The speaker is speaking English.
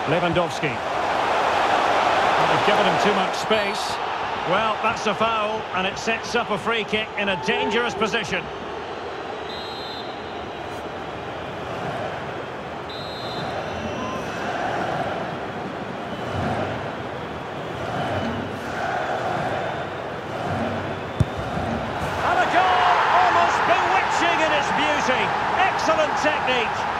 Lewandowski. Well, they've given him too much space. Well, that's a foul, and it sets up a free kick in a dangerous position. And a goal, almost bewitching in its beauty. Excellent technique.